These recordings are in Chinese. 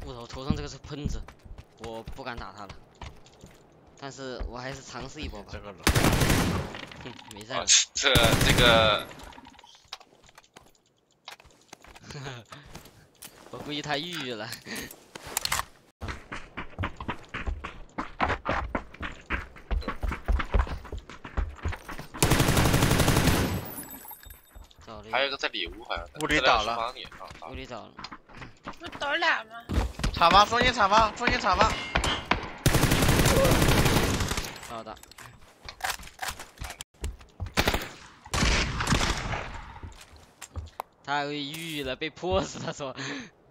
我头上这个是喷子，我不敢打他了，但是我还是尝试一波吧。 这个了， 没事了。 这个， 我估计他抑郁了。 还有一个在里屋，好像屋里倒了， 屋里倒了。 不倒俩吗？ 厂房，中间厂房，中间厂房。 好的。他抑郁了，被迫死。他说。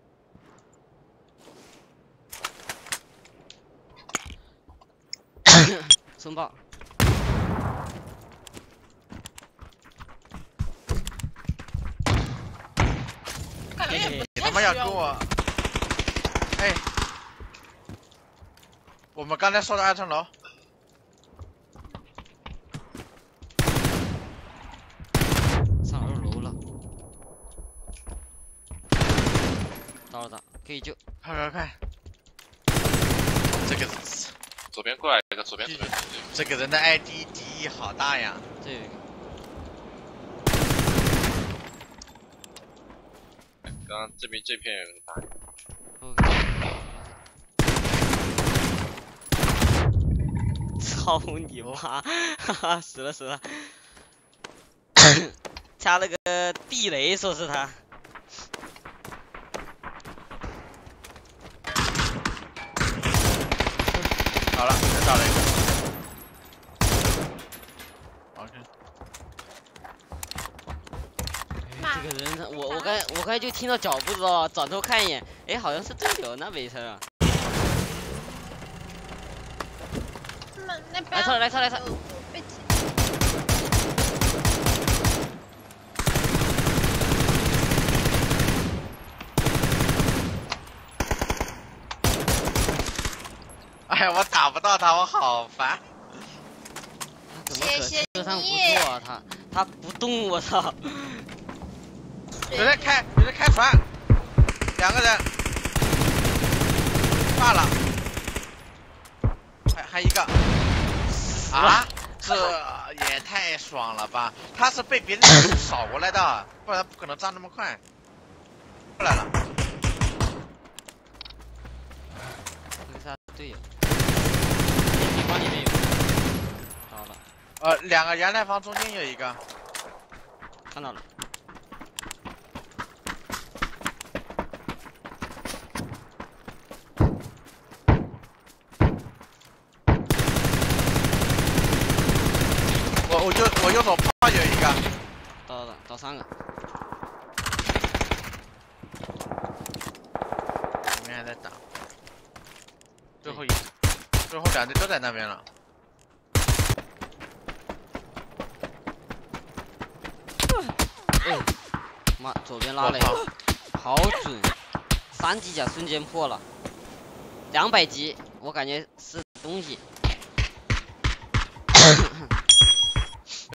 送爆。 你他妈要跟我，哎，我们刚才说的2层楼， 上2楼了，到了，可以救， 快！这个左边过来一个，左边。 这个人的 ID 敌意好大呀！ 这有一个。 刚刚这边这片有人打。 操你妈！哈哈，死了。掐了个地雷，说是他。 好了，又倒了一个。OK。 这个人，我刚才就听到脚步，知道吧？转头看一眼，哎，好像是队友，那没事啊。来车！ 哎呀，我打不到他，我好烦。 怎么可车上不坐啊？他不动，我操！ 有人开船，2个人，挂了，还一个。啊，这也太爽了吧！他是被别人扫过来的，不然不可能站那么快。过来了。 这个是他队友。地方里面有。好了。 2个阳台房中间有一个。 看到了。 我右手炮有一个。 倒3个。 里面还在打。最后2队都在那边了。 妈，左边拉雷，好准，3级甲瞬间破了，200级，我感觉是东西。